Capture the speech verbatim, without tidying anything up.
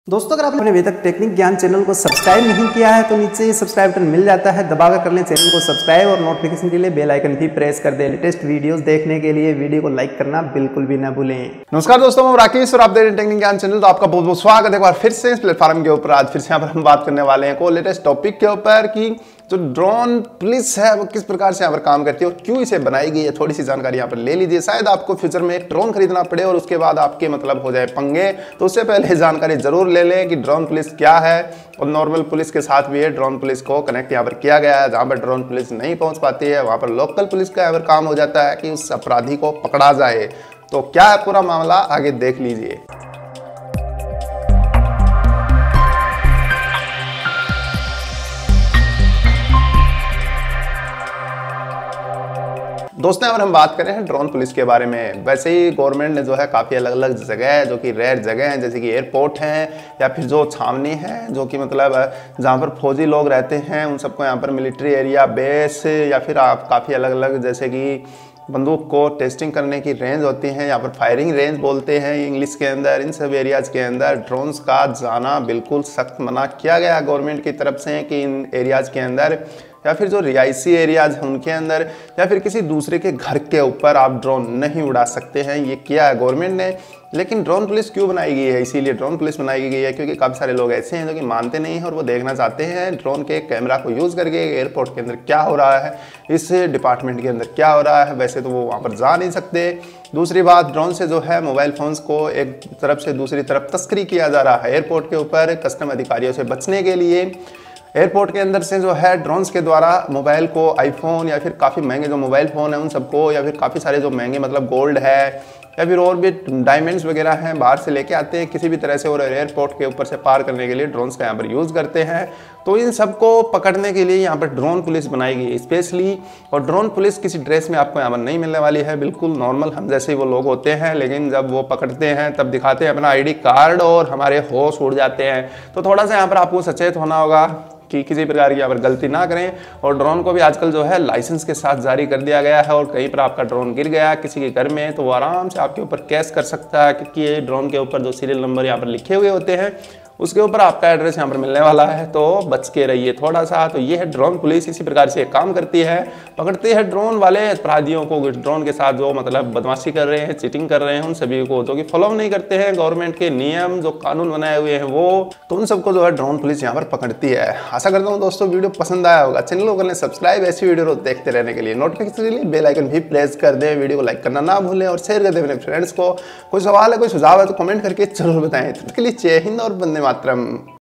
दोस्तों अगर आपने अभी तक टेक्निक ज्ञान चैनल को सब्सक्राइब नहीं किया है तो नीचे सब्सक्राइब बटन मिल जाता है, दबाकर कर लें चैनल को सब्सक्राइब और नोटिफिकेशन के लिए बेल आइकन भी प्रेस कर दें। लेटेस्ट वीडियोस देखने के लिए वीडियो को लाइक करना बिल्कुल भी ना भूलें। नमस्कार दोस्तों, मैं राकेश और आप देख रहे हैं टेक्निक ज्ञान चैनल। तो आपका बहुत बहुत स्वागत है एक बार फिर से इस प्लेटफॉर्म के ऊपर। आज फिर से यहाँ पर हम बात करने वाले हैं को लेटेस्ट टॉपिक के ऊपर कि जो ड्रोन पुलिस है वो किस प्रकार से यहाँ पर काम करती है और क्यों इसे बनाई गई है। थोड़ी सी जानकारी यहाँ पर ले लीजिए। शायद आपको फ्यूचर में एक ड्रोन खरीदना पड़े और उसके बाद आपके मतलब हो जाए पंगे, तो उससे पहले जानकारी जरूर ले लें कि ड्रोन पुलिस क्या है। और नॉर्मल पुलिस के साथ भी है ड्रोन पुलिस को कनेक्ट यहाँ पर किया गया है। जहाँ पर ड्रोन पुलिस नहीं पहुँच पाती है वहाँ पर लोकल पुलिस का यहाँ पर काम हो जाता है कि उस अपराधी को पकड़ा जाए। तो क्या है पूरा मामला, आगे देख लीजिए। दोस्तों अगर हम बात करें हैं ड्रोन पुलिस के बारे में, वैसे ही गवर्नमेंट ने जो है काफ़ी अलग अलग जगह है जो कि रेयर जगह हैं, जैसे कि एयरपोर्ट हैं या फिर जो छावनी है जो कि मतलब जहाँ पर फौजी लोग रहते हैं उन सबको यहाँ पर मिलिट्री एरिया बेस या फिर आप काफ़ी अलग अलग जैसे कि बंदूक को टेस्टिंग करने की रेंज होती है, यहाँ पर फायरिंग रेंज बोलते हैं इंग्लिश के अंदर। इन सब एरियाज़ के अंदर ड्रोन्स का जाना बिल्कुल सख्त मना किया गया गवर्नमेंट की तरफ से कि इन एरियाज़ के अंदर या फिर जो रिहायशी एरियाज हैं उनके अंदर या फिर किसी दूसरे के घर के ऊपर आप ड्रोन नहीं उड़ा सकते हैं। ये किया है गवर्नमेंट ने। लेकिन ड्रोन पुलिस क्यों बनाई गई है? इसीलिए ड्रोन पुलिस बनाई गई है क्योंकि काफ़ी सारे लोग ऐसे हैं जो कि मानते नहीं हैं और वो देखना चाहते हैं ड्रोन के कैमरा को यूज़ करके एयरपोर्ट के अंदर क्या हो रहा है, इस डिपार्टमेंट के अंदर क्या हो रहा है। वैसे तो वो वहाँ पर जा नहीं सकते। दूसरी बात, ड्रोन से जो है मोबाइल फ़ोन्स को एक तरफ से दूसरी तरफ तस्करी किया जा रहा है एयरपोर्ट के ऊपर कस्टम अधिकारियों से बचने के लिए। एयरपोर्ट के अंदर से जो है ड्रोन्स के द्वारा मोबाइल को, आईफोन या फिर काफ़ी महंगे जो मोबाइल फ़ोन है उन सबको या फिर काफ़ी सारे जो महंगे मतलब गोल्ड है या फिर और भी डायमंड्स वगैरह हैं बाहर से लेके आते हैं किसी भी तरह से और एयरपोर्ट के ऊपर से पार करने के लिए ड्रोन्स का यहाँ पर यूज़ करते हैं। तो इन सबको पकड़ने के लिए यहाँ पर ड्रोन पुलिस बनाई गई है स्पेशली। और ड्रोन पुलिस किसी ड्रेस में आपको यहाँ पर नहीं मिलने वाली है, बिल्कुल नॉर्मल हम जैसे ही वो लोग होते हैं। लेकिन जब वो पकड़ते हैं तब दिखाते हैं अपना आई डी कार्ड और हमारे होश उड़ जाते हैं। तो थोड़ा सा यहाँ पर आपको सचेत होना होगा कि किसी प्रकार की यहाँ पर गलती ना करें। और ड्रोन को भी आजकल जो है लाइसेंस के साथ जारी कर दिया गया है और कहीं पर आपका ड्रोन गिर गया किसी के घर में तो वो आराम से आपके ऊपर केस कर सकता है क्योंकि ये ड्रोन के ऊपर जो सीरियल नंबर यहाँ पर लिखे हुए होते हैं उसके ऊपर आपका एड्रेस यहाँ पर मिलने वाला है। तो बच के रहिए थोड़ा सा। तो ये है ड्रोन पुलिस, इसी प्रकार से काम करती है, पकड़ती है ड्रोन वाले अपराधियों को, ड्रोन के साथ जो मतलब बदमाशी कर रहे हैं, चीटिंग कर रहे हैं, उन सभी को जो कि फॉलो नहीं करते हैं गवर्नमेंट के नियम जो कानून बनाए हुए हैं वो, तो उन सबको जो है ड्रोन पुलिस यहाँ पर पकड़ती है। आशा करता हूँ दोस्तों वीडियो पसंद आया होगा। चैनल को कर लें सब्सक्राइब ऐसी वीडियो देखते रहने के लिए। नोटिफिकेशन के लिए बेल आइकन भी प्रेस कर दें। वीडियो को लाइक करना ना भूलें और शेयर कर दें अपने फ्रेंड्स को। कोई सवाल है, कोई सुझाव है तो कमेंट करके जरूर बताएं। तब तक के लिए जय हिंद और वंदे मातरम।